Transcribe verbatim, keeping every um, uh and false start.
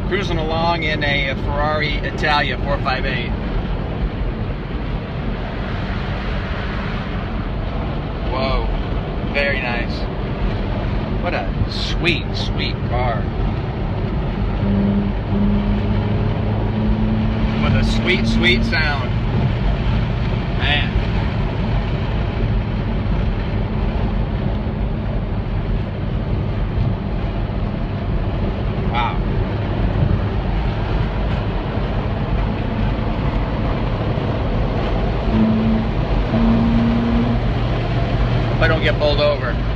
cruising along in a, a Ferrari Italia four fifty-eight. Whoa, very nice. What a sweet, sweet car. With a sweet, sweet sound. Man. Wow. If I don't get bowled over.